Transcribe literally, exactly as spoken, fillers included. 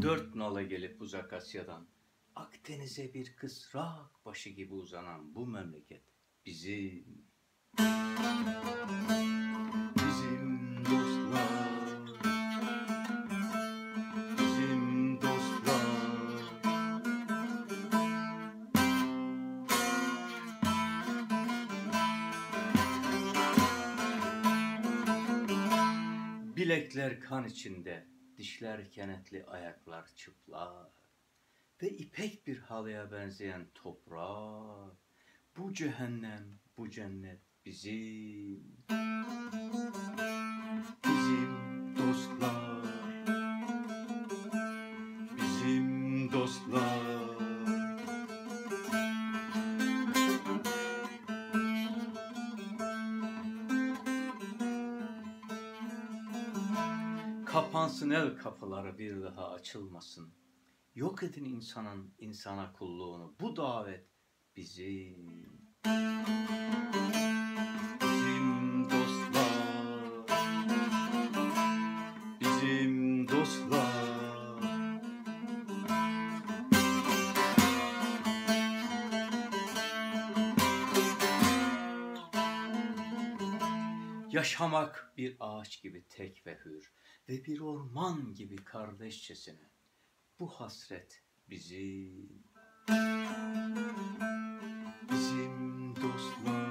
Dört nala gelip uzak Asya'dan Akdeniz'e bir kısrak başı gibi uzanan bu memleket bizim. Bizim dostlar, bizim dostlar. Bilekler kan içinde, dişler kenetli, ayaklar çıplak ve ipek bir halıya benzeyen toprak. Bu cehennem, bu cennet bizim. Bizim dostlar, bizim dostlar. Kapansın el kapıları, bir daha açılmasın. Yok edin insanın insana kulluğunu. Bu davet bizim. Bizim dostlar, bizim dostlar. Yaşamak bir ağaç gibi tek ve hür ve bir orman gibi kardeşçesine. Bu hasret bizim. Bizim dostlar.